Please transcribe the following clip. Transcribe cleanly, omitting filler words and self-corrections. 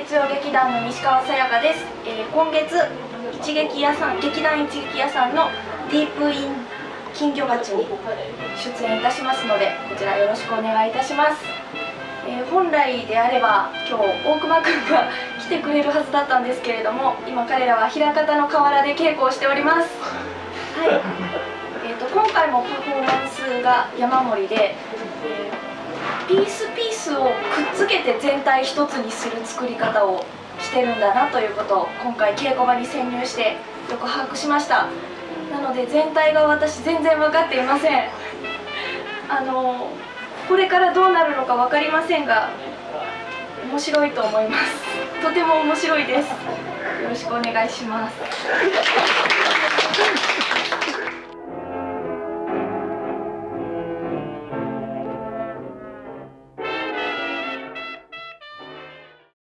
月曜劇団の西川さやかです。今月劇団一撃屋さんのディープイン金魚鉢に出演いたしますので、こちらよろしくお願いいたします。本来であれば今日大熊くんが来てくれるはずだったんですけれども、今彼らは枚方の河原で稽古をしております。はい。今回もパフォーマンスが山盛りで、ピースをくっつけて全体一つにする作り方をしてるんだなということを今回稽古場に潜入してよく把握しました。なので全体が私全然分かっていません。これからどうなるのか分かりませんが、面白いと思います。とても面白いです。よろしくお願いします。